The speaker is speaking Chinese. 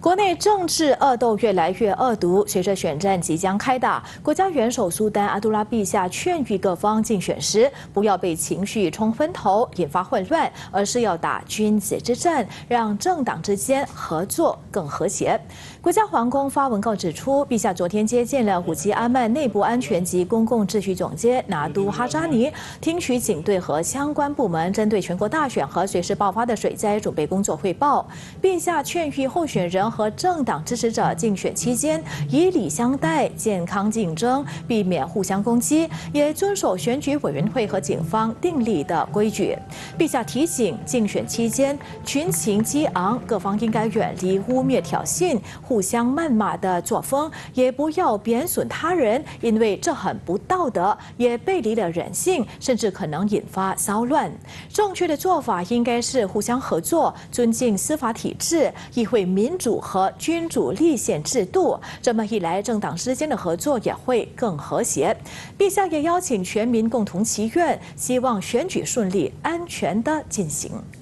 国内政治恶斗越来越恶毒，随着选战即将开打，国家元首苏丹阿杜拉陛下劝喻各方竞选时不要被情绪冲昏头，引发混乱，而是要打君子之战，让政党之间合作更和谐。国家皇宫发文告指出，陛下昨天接见了武吉阿曼内部安全及公共秩序总监拿督哈扎尼，听取警队和相关部门针对全国大选和随时爆发的水灾准备工作汇报。陛下劝喻候选人和政党支持者竞选期间以礼相待，健康竞争，避免互相攻击，也遵守选举委员会和警方订立的规矩。陛下提醒，竞选期间群情激昂，各方应该远离污蔑、挑衅、互相谩骂的作风，也不要贬损他人，因为这很不道德，也背离了人性，甚至可能引发骚乱。正确的做法应该是互相合作，尊敬司法体制、议会民主和君主立宪制度。这么一来，政党之间的合作也会更和谐。陛下也邀请全民共同祈愿，希望选举顺利、安全地进行。